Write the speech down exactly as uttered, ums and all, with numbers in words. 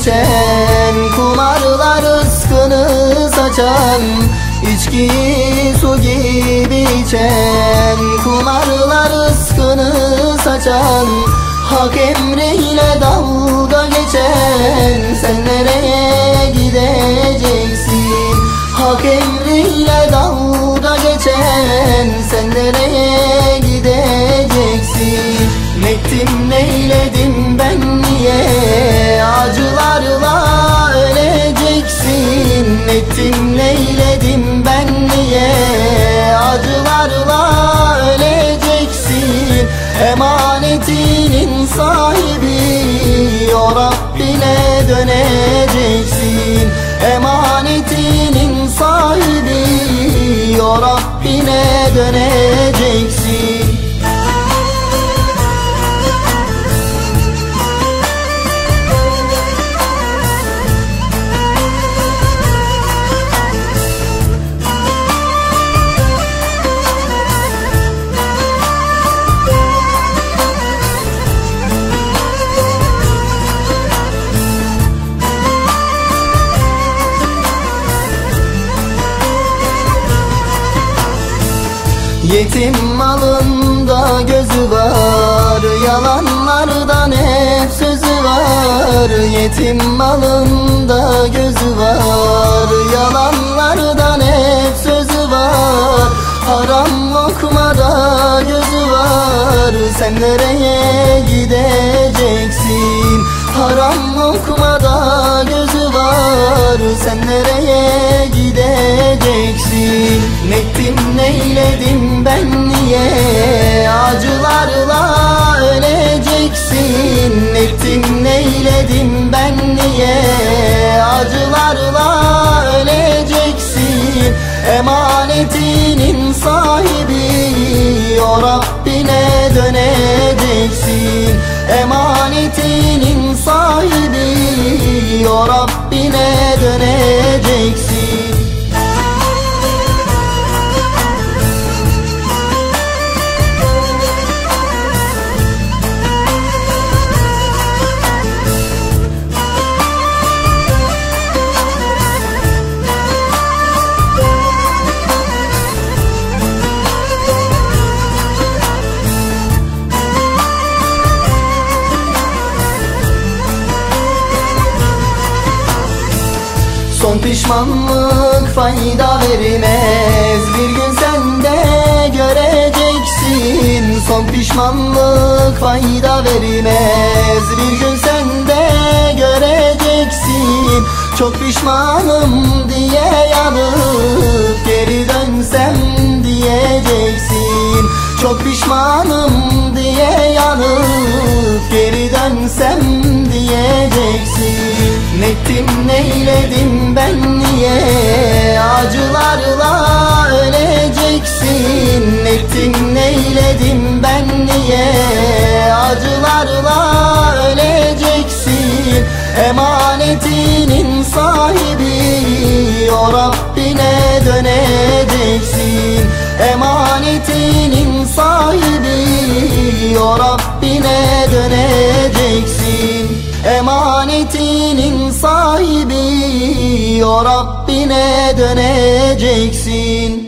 geçen, kumarlar rızkını saçan, İçkiyi su gibi içen, kumarlar rızkını saçan, hak emriyle dalga geçen, sen nereye gideceksin? Hak emriyle dalga geçen, sen nereye gideceksin? Nettim neyledim ben niye, acılarla öleceksin? Nettim neyledim ben niye, acılarla öleceksin? Emanetinin sahibi o Rabbine döneceksin. Emanetinin sahibi o Rabbine döneceksin. Yetim malında gözü var, yalanlardan hep sözü var. Yetim malında gözü var, yalanlardan hep sözü var. Haram lokmada gözü var, sen nereye gideceksin? Haram lokmada gözü var, sen nereye gideceksin? Nettim neyledim ben niye, acılarla öleceksin? Nettim neyledim ben niye, acılarla öleceksin? Emanetinin sahibi o Rabbine döneceksin. Emanetinin sahibi o Rabbine döneceksin. Son pişmanlık fayda vermez, bir gün sen de göreceksin. Son pişmanlık fayda vermez, bir gün sen de göreceksin. Çok pişmanım diye yanıp geri dönsem diyeceksin. Çok pişmanım diye yanıp geri dönsem diyeceksin. Nettim neyledim ben niye, acılarla öleceksin? Nettim neyledim ben niye, acılarla öleceksin? Emanetinin sahibi o Rabbine döneceksin. Emanetinin sahibi o Rabbine döneceksin. Emanetinin sahibi o Rabbine döneceksin.